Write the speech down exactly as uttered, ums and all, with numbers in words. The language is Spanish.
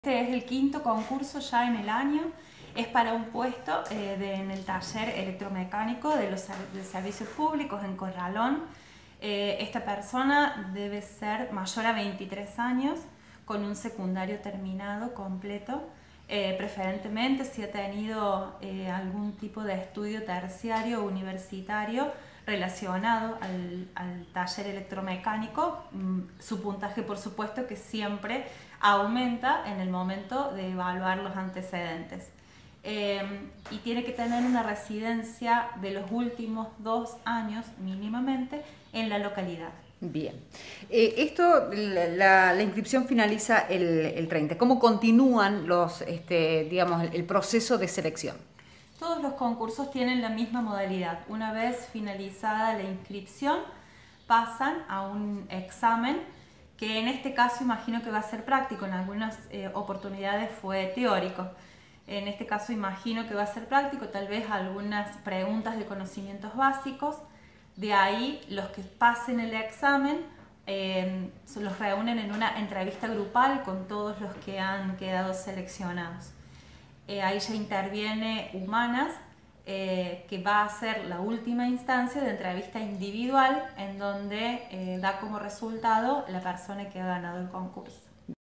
Este es el quinto concurso ya en el año, es para un puesto eh, de, en el taller electromecánico de los de servicios públicos en Corralón. Eh, esta persona debe ser mayor a veintitrés años, con un secundario terminado completo, eh, preferentemente si ha tenido eh, algún tipo de estudio terciario o universitario relacionado al, al taller electromecánico. Su puntaje, por supuesto, que siempre aumenta en el momento de evaluar los antecedentes. Eh, y tiene que tener una residencia de los últimos dos años mínimamente en la localidad. Bien. Eh, esto, la, la inscripción finaliza el, el treinta. ¿Cómo continúan los, este, digamos, el proceso de selección? Todos los concursos tienen la misma modalidad. Una vez finalizada la inscripción, pasan a un examen que en este caso imagino que va a ser práctico. En algunas eh, oportunidades fue teórico. En este caso imagino que va a ser práctico, tal vez algunas preguntas de conocimientos básicos. De ahí los que pasen el examen eh, los reúnen en una entrevista grupal con todos los que han quedado seleccionados. Eh, ahí ya interviene Humanas, eh, que va a ser la última instancia de entrevista individual en donde eh, da como resultado la persona que ha ganado el concurso.